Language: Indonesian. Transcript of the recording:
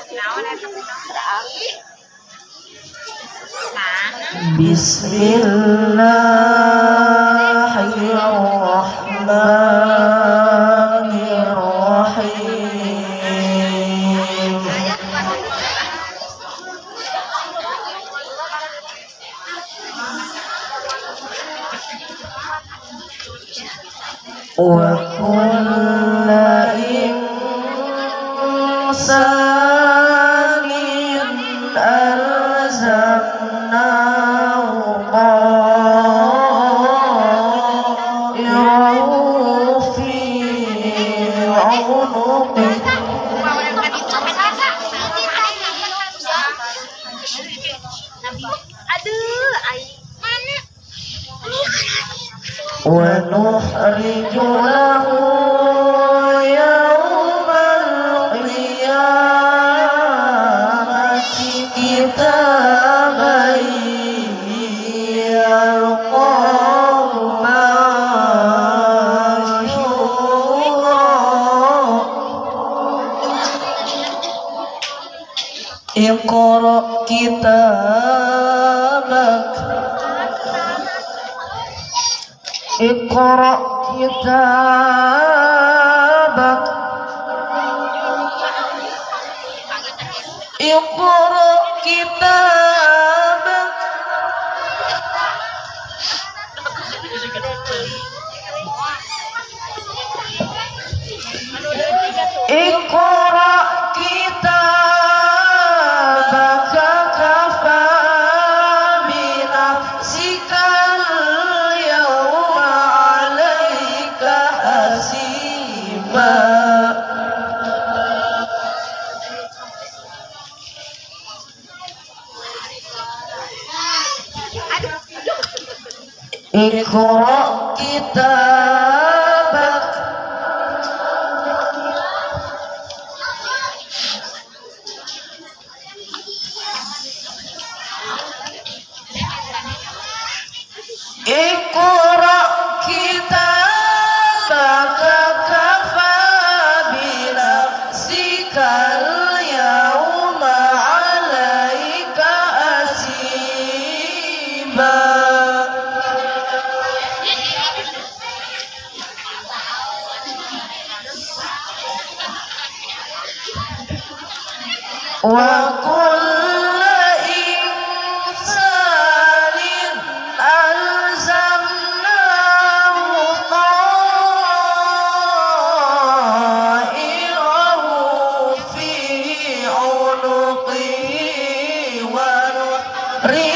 Bismillahirrahmanirrahim. Wa kullu insanin alzamnahu ta'irahu fi 'unuqihi. Wa nukhriju lahu yawmal qiyamati kitaban yalqahu manshura. Iqra kitabak Iqra kitabak Iqra kitabak Iqra kitabaka kafa binafsikal yawma 'alaika hasiba. Iqra kitabak Iqra kitabaka kafa binafsikal yawma 'alaika hasiba. Wa kullu insanin alzamnahu ta'irahu fi 'unuqihi wa nukhri